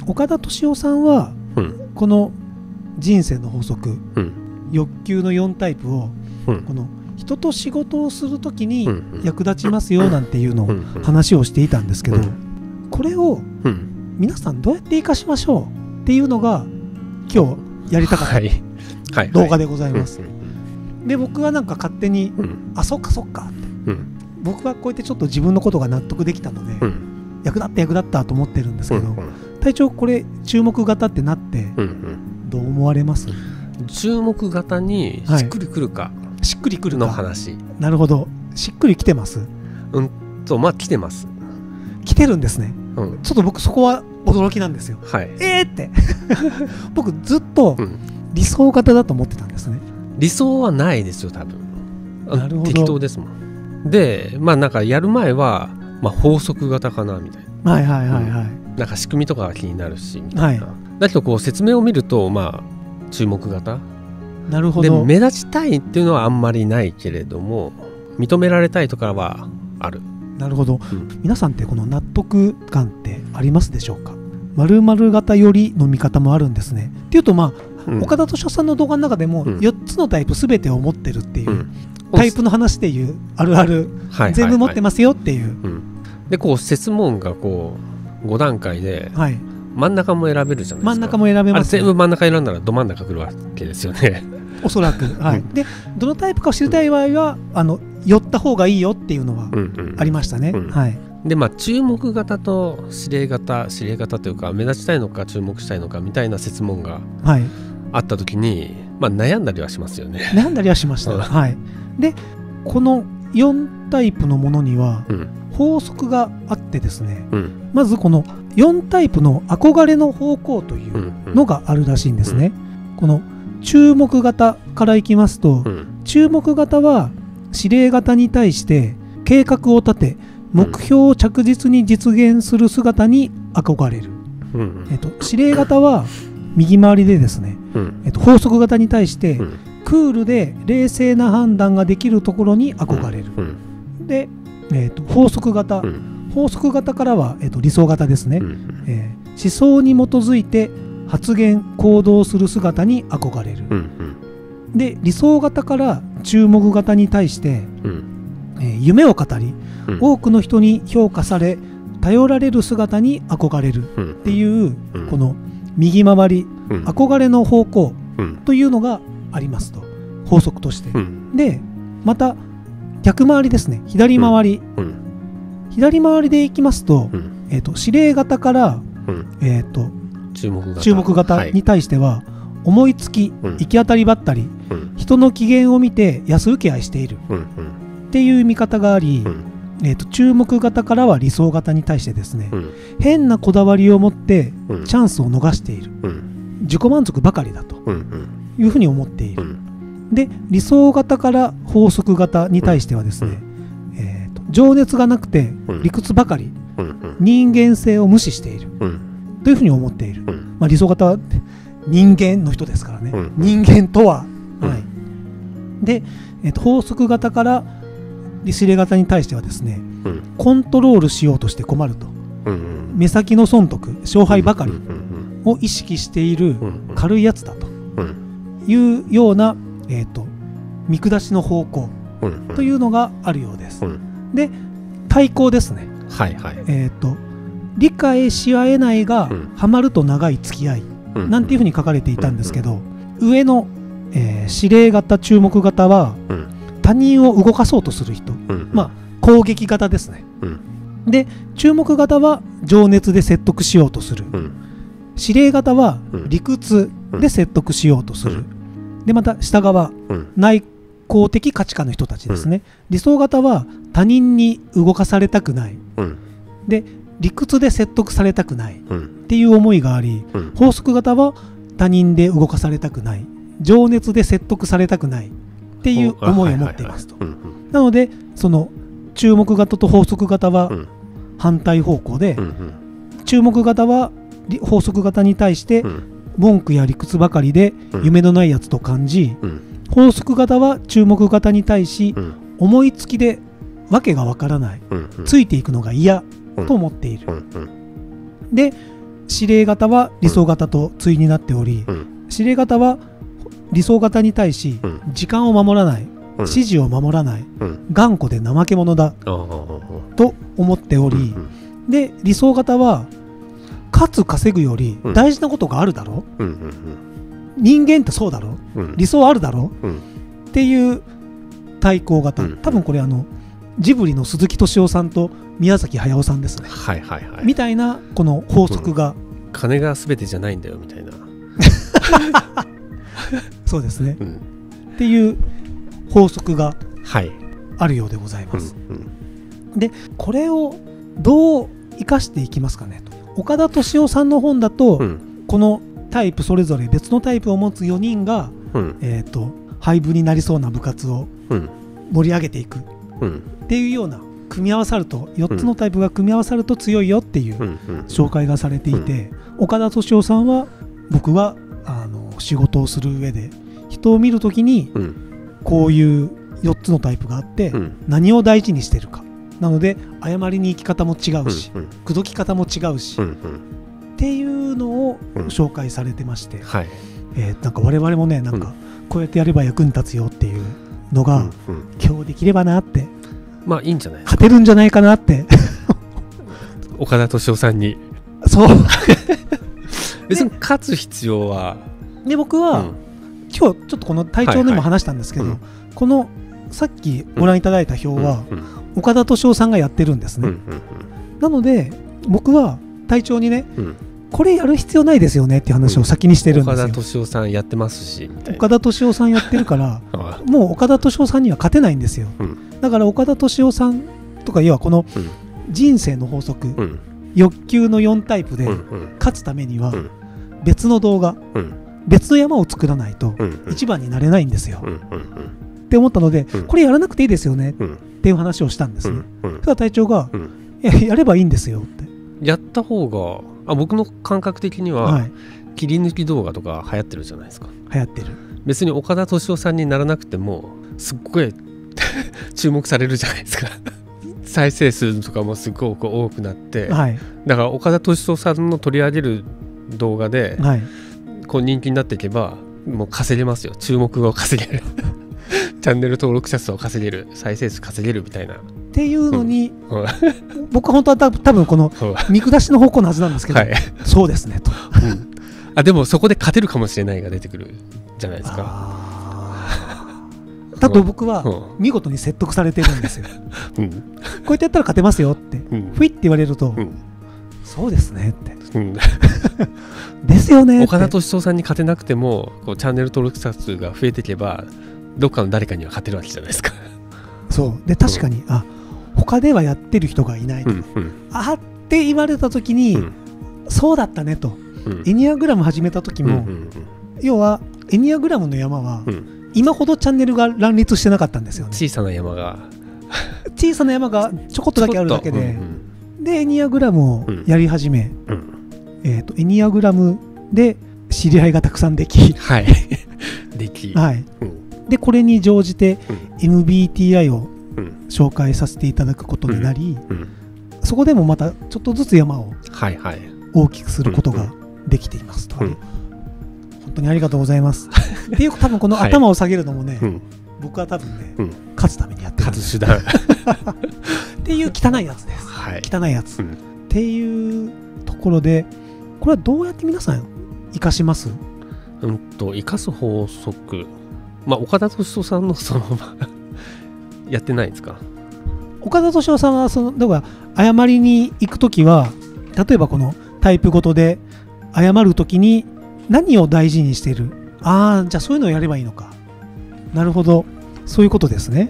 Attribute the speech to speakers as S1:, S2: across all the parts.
S1: 岡田敏夫さんは、この人生の法則、欲求の4タイプを、この人と仕事をするときに役立ちますよなんていうのを話をしていたんですけど、これを皆さんどうやって活かしましょうっていうのが今日やりたかった動画でございます。で僕はなんか勝手にあそっかそっかって僕はこうやってちょっと自分のことが納得できたので役立ったと思ってるんですけど、隊長これ注目型ってなってどう思われます？
S2: 注目型にしっくりくるか、
S1: しっくりくる
S2: の話。
S1: なるほど、しっくりきてます？
S2: まあ来てます。
S1: 来てるんですね。ちょっと僕そこは驚きなんですよ。って僕ずっと理想型だと思ってたんですね。
S2: 理想はないですよ多分。
S1: なるほど。
S2: 適当ですもん。でまあなんかやる前は、法則型かなみたいな。なんか仕組みとかが気になるしみたいな。だけどこう説明を見ると注目型。
S1: なるほど。
S2: で目立ちたいっていうのはあんまりないけれども認められたいとかはある。
S1: なるほど、皆さんってこの納得感ってありますでしょうか？〇〇型よりの見方もあるんですね。っていうと岡田敏夫さんの動画の中でも4つのタイプ全てを持ってるっていう、タイプの話でいうあるある、全部持ってますよっていう、
S2: でこう設問がこう5段階で、真ん中も選べるじゃないですか。
S1: 真ん中も選べます、
S2: 全部真ん中選んだらど真ん中来るわけですよね。
S1: おそらく、でどのタイプかを知りたい場合は寄った方がいいよっていうのはありましたね。
S2: で注目型と指令型というか目立ちたいのか注目したいのかみたいな設問があった時に、悩んだりはしますよね。
S1: 悩んだりはしました。でこの4タイプのものには法則があってですね、まずこの4タイプの憧れの方向というのがあるらしいんですね。この注目型からいきますと、注目型は指令型に対して計画を立て目標を着実に実現する姿に憧れる。指令型は右回りでですね、法則型に対してクールで冷静な判断ができるところに憧れる。で、法則型からは、理想型ですね。思想に基づいて発言行動する姿に憧れる。で理想型から注目型に対して、夢を語り、多くの人に評価され頼られる姿に憧れるっていう、この右回り、憧れの方向というのがありますと、法則として。でまた逆回りですね、左回り、左回りでいきますと、指令型から、注目型に対しては思いつき、行き当たりばったり、人の機嫌を見て安請け合いしているっていう見方があり、注目型からは理想型に対してですね、変なこだわりを持ってチャンスを逃している、自己満足ばかりだというふうに思っている。で理想型から法則型に対してはですね、情熱がなくて理屈ばかり、人間性を無視しているというふうに思っている。理想型は人間の人ですからね、人間とは。で、法則型から指令型に対してはですね、コントロールしようとして困ると、目先の損得勝敗ばかりを意識している軽いやつだというような、見下しの方向というのがあるようです。で対抗ですね、理解し合えないがハマると長い付き合いなんていうふうに書かれていたんですけど、上の、指令型注目型は他人を動かそうとする人、攻撃型ですね。で注目型は情熱で説得しようとする、指令型は理屈で説得しようとする。でまた下側、内向的価値観の人たちですね。理想型は他人に動かされたくない、で理屈で説得されたくないっていう思いがあり、法則型は他人で動かされたくない、情熱で説得されたくないっていう思いを持っていますと。なのでその注目型と法則型は反対方向で、注目型は法則型に対して文句や理屈ばかりで夢のないやつと感じ、法則型は注目型に対し思いつきでわけがわからない、ついていくのが嫌と思っている。で指令型は理想型と対になっており、指令型は理想型に対し時間を守らない、指示を守らない、頑固で怠け者だと思っており、で理想型はかつ稼ぐより大事なことがあるだろ、人間ってそうだろ、理想あるだろ、っていう対抗型、多分これジブリの鈴木敏夫さんと宮崎駿さんですね、みたいなこの法則が、
S2: 金が全てじゃないんだよみたいな
S1: そうですね、っていう法則があるようでございます、でこれをどう生かしていきますかねと。岡田敏夫さんの本だと、このタイプそれぞれ別のタイプを持つ4人が、廃部になりそうな部活を盛り上げていくっていうような組み合わさると、4つのタイプが組み合わさると強いよっていう紹介がされていて、岡田敏夫さんは僕は仕事をする上で人を見るときにこういう4つのタイプがあって何を大事にしてるか、なので謝りに行き方も違うし口説き方も違うしっていうのを紹介されてまして、なんか我々もね、なんかこうやってやれば役に立つよっていうのが今日できればなって、
S2: まあいいんじゃないですか、
S1: 勝てるんじゃないかなって
S2: 岡田敏夫さんに
S1: そう
S2: 別に勝つ必要は
S1: で、僕は、今日ちょっとこの体調でも話したんですけど、このさっきご覧いただいた表は、岡田敏夫さんがやってるんですね、なので僕は隊長にね、これやる必要ないですよねっていう話を先にしてるんですよ。
S2: 岡田敏夫さんやってますしみたいな。
S1: 岡田敏夫さんやってるからもう岡田敏夫さんには勝てないんですよ、だから岡田敏夫さんとか、要はこの人生の法則、欲求の4タイプで勝つためには別の動画、別の山を作らないと一番になれないんですよ、って思ったので、これやらなくていいですよねっていう話をしたんですね。そしたら隊長が、やればいいんですよって。
S2: やった方が、僕の感覚的には、切り抜き動画とか流行ってるじゃないですか。
S1: 流行ってる。
S2: 別に岡田敏夫さんにならなくてもすっごい注目されるじゃないですか再生数とかもすごく多くなって、だから岡田敏夫さんの取り上げる動画で、こう人気になっていけばもう稼げますよ。注目を稼げるチャンネル登録者数を稼げる、再生数稼げるみたいな
S1: っていうのに、僕は本当は多分この見下しの方向のはずなんですけど、そうですねと、
S2: でもそこで勝てるかもしれないが出てくるじゃないですか。
S1: だと僕は見事に説得されてるんですよ、こうやってやったら勝てますよって、ふいって言われると、そうですねって、ですよねって。
S2: 岡田敏夫さんに勝てなくてもこうチャンネル登録者数が増えていけばどっかの誰かには勝てるわけじゃないですか。
S1: そうで、確かに、他ではやってる人がいないと、って言われた時に、そうだったねと、エニアグラム始めた時も、要はエニアグラムの山は、今ほどチャンネルが乱立してなかったんですよね。
S2: 小さな山が
S1: ちょこっとだけあるだけで、でエニアグラムをやり始め、エニアグラムで知り合いがたくさんでき、でこれに乗じて MBTI を紹介させていただくことになり、そこでもまたちょっとずつ山を大きくすることができていますと。本当にありがとうございますっていう、多分この頭を下げるのもね、僕は多分ね、勝つためにやってる
S2: 勝つ手段
S1: っていう汚いやつです、汚いやつ、っていうところで、これはどうやって皆さん生かします？
S2: 生かす法則、岡田敏夫さんのそのままやってないですか？
S1: 岡田敏夫さんはだから謝りに行くときは、例えばこのタイプごとで謝るときに何を大事にしている、じゃあそういうのをやればいいのか、なるほど、そういうことですね。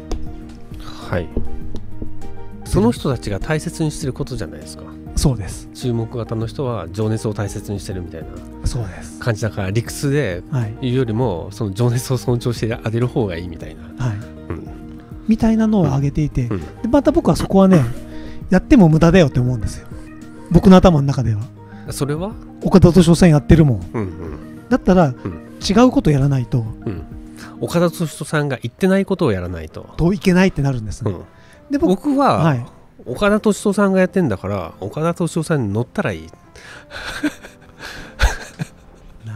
S2: その人たちが大切にしてることじゃないですか。
S1: そうです。
S2: 注目型の人は情熱を大切にしてるみたいな感じだから、理屈で言うよりも、その情熱を尊重してあげる方がいいみたいな、
S1: みたいなのを挙げていて、でまた僕はそこはね、やっても無駄だよって思うんですよ、僕の頭の中では。
S2: それは
S1: 岡田敏夫さんやってるもん、だったら、違うことやらないと、
S2: 岡田敏夫さんが言ってないことをやらないと
S1: いけないってなるんですね。
S2: で僕は、岡田敏夫さんがやってんだから岡田敏夫さんに乗ったらいい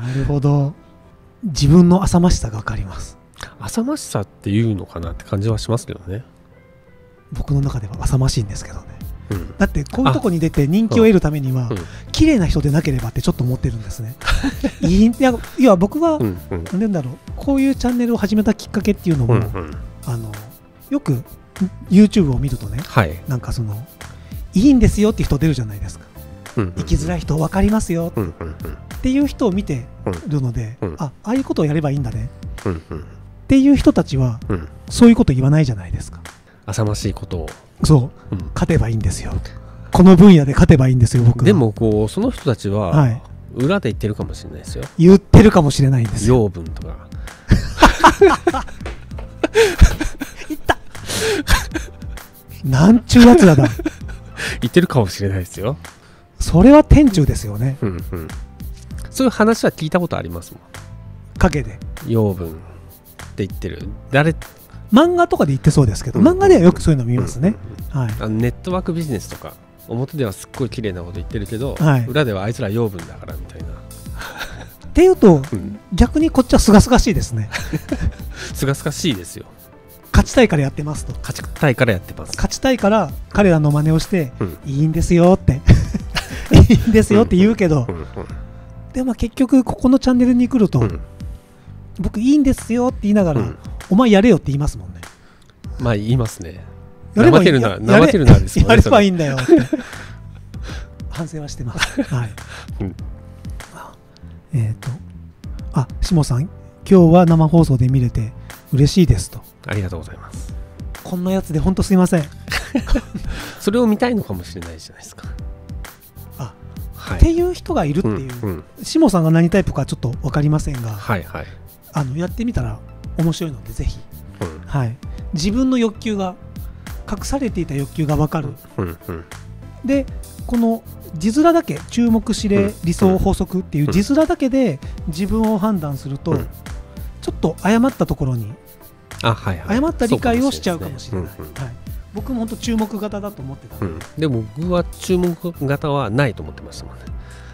S1: なるほど。自分の浅ましさが分かります。
S2: 浅ましさっていうのかなって感じはしますけどね。
S1: 僕の中では浅ましいんですけどね、だってこういうとこに出て人気を得るためには、綺麗な人でなければってちょっと思ってるんですね。いや僕は、なんだろう、こういうチャンネルを始めたきっかけっていうのも、よく YouTube を見るとね、なんかいいんですよって人出るじゃないですか。生きづらい人分かりますよっていう人を見てるので、ああいうことをやればいいんだねっていう人たちは、そういうこと言わないじゃないですか。
S2: 浅ましいことを
S1: 勝てばいいんですよ、この分野で勝てばいいんですよ僕は。
S2: でもその人たちは、裏で言ってるかもしれないですよ。
S1: 言ってるかもしれないんですよ。
S2: 養分とか
S1: いったなんちゅうやつらだ
S2: 言ってるかもしれないですよ。
S1: それは天中ですよね。
S2: そういう話は聞いたことありますもん。
S1: 陰で
S2: 養分って言ってる
S1: 漫画とかで言ってそうですけど、漫画ではよくそういうの見ますね。
S2: ネットワークビジネスとか表ではすっごい綺麗なこと言ってるけど、裏ではあいつら養分だからみたいな
S1: っていうと、逆にこっちはすがすがしいですね。
S2: すがすがしいですよ。
S1: 勝ちたいからやってますと。
S2: 勝ちたいからやってます。
S1: 勝ちたいから彼らの真似をして、いいんですよっていいんですよって言うけど、でも結局ここのチャンネルに来ると、僕いいんですよって言いながら、お前やれよって言いますもんね。
S2: まあ言いますね。怠けるなですもんね。
S1: やればいいんだよって反省はしてます。下さん、今日は生放送で見れて嬉しいですと。
S2: ありがとうございます。
S1: こんなやつで本当すいません。
S2: それを見たいのかもしれないじゃないですか。
S1: っていう人がいるっていう、下さんが何タイプかちょっと分かりませんが、やってみたら面白いのでぜひ、自分の欲求が隠されていた欲求が分かる、でこの字面だけ注目指令理想法則っていう字面だけで自分を判断すると、ちょっと誤ったところに誤った理解をしちゃうかもしれない。僕も本当注目型だと思ってた、
S2: でも僕は注目型はないと思ってましたもんね。